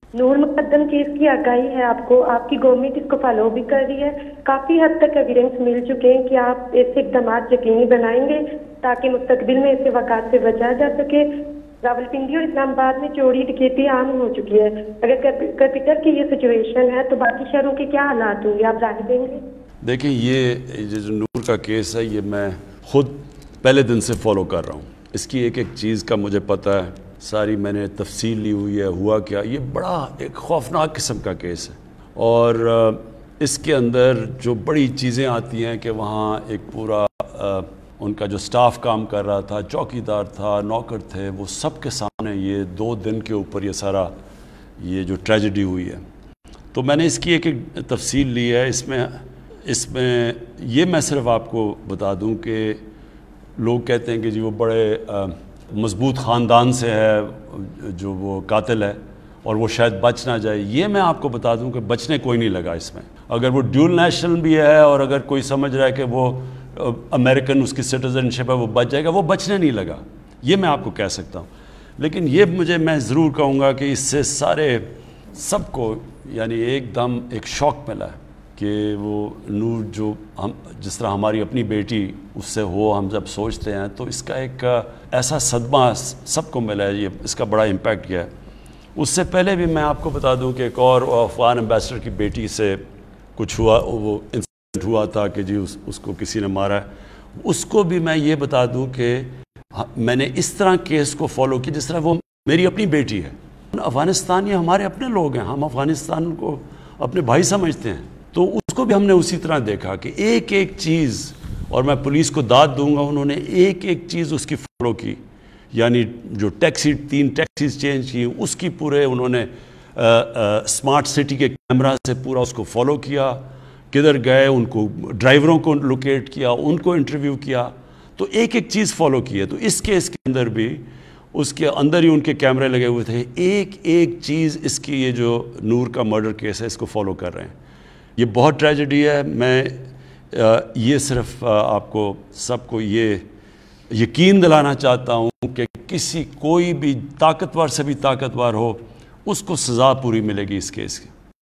نور مقدم کیس کی آگاہی ہے آپ کو، آپ کی گورنمنٹ اس کو فالو بھی کر رہی ہے، کافی حد تک ایویڈنس مل چکے ہیں کہ آپ ایسے اقدامات یقینی بنائیں گے تاکہ مستقبل میں ایسے واقعات سے بچا جا سکے۔ راولپنڈی اور اسلام آباد میں چوری ڈکیتی عام ہو چکی ہے، اگر کیپٹل کی یہ سچویشن ہے تو باقی شہروں کے کیا حالات ہوں گے، آپ رائے دیں گے؟ دیکھیں، یہ جو نور کا کیس ہے یہ میں خود پہلے دن سے فالو کر رہا ہوں۔ اس کی ایک ایک چیز کا مجھے پتہ ہے، ساری میں نے تفصیل لی ہوئی ہے، ہوا کیا۔ یہ بڑا ایک خوفناک قسم کا کیس ہے، اور اس کے اندر جو بڑی چیزیں آتی ہیں کہ وہاں ایک پورا ان کا جو سٹاف کام کر رہا تھا، چوکیدار تھا، نوکر تھے، وہ سب کے سامنے یہ 2 دن کے اوپر یہ سارا یہ جو ٹریجڈی ہوئی ہے۔ تو میں نے اس کی ایک ایک تفصیل لی ہے۔ اس میں یہ میں صرف آپ کو بتا دوں کہ لوگ کہتے ہیں کہ جی وہ بڑے مضبوط خاندان سے ہے جو وہ قاتل ہے اور وہ شاید بچ نہ جائے۔ یہ میں آپ کو بتا دوں کہ بچنے کوئی نہیں لگا اس میں۔ اگر وہ ڈیول نیشنل بھی ہے اور اگر کوئی سمجھ رہا ہے کہ وہ امریکن اس کی سٹیزن شپ ہے وہ بچ جائے گا، وہ بچنے نہیں لگا، یہ میں آپ کو کہہ سکتا ہوں۔ لیکن یہ میں ضرور کہوں گا کہ اس سے سب کو یعنی ایک دم ایک شوق ملا ہے کہ وہ نور جو جس طرح ہماری اپنی بیٹی اس سے ہو، ہم جب سوچتے ہیں تو اس کا ایک ایسا صدمہ سب کو ملا ہے، یہ اس کا بڑا امپیکٹ کیا ہے۔ اس سے پہلے بھی میں آپ کو بتا دوں کہ ایک اور افغان ایمبیسڈر کی بیٹی سے کچھ ہوا، وہ انسیڈنٹ ہوا تھا کہ جی اس کو کسی نے مارا ہے۔ اس کو بھی میں یہ بتا دوں کہ میں نے اس طرح کیس کو فالو کیا جس طرح وہ میری اپنی بیٹی ہے۔ افغانستان یہ ہمارے اپنے لوگ ہیں، ہم افغانستان کو اپنے بھائی سمجھتے ہیں، تو اس کو بھی ہم نے اسی طرح دیکھا کہ ایک ایک چیز، اور میں پولیس کو داد دوں گا، انہوں نے ایک ایک چیز اس کی فالو کی۔ یعنی جو 3 ٹیکسیز چینج کی، اس کی پورے انہوں نے اسمارٹ سٹی کے کیمرہ سے پورا اس کو فالو کیا، کدھر گئے ان کو ڈرائیوروں کو لوکیٹ کیا، ان کو انٹرویو کیا، تو ایک ایک چیز فالو کی ہے۔ تو اس کیس کے اندر بھی اس کے اندر ہی ان کے کیمرے لگے ہوئے تھے، ایک ایک چیز اس کی یہ جو نور کا مرڈر کیس ہے اس کو فالو کر رہے ہیں۔ یہ بہت ٹریجڈی ہے۔ میں یہ صرف آپ کو سب کو یہ یقین دلانا چاہتا ہوں کہ کوئی بھی طاقتور سے بھی طاقتور ہو، اس کو سزا پوری ملے گی اس کیس کی۔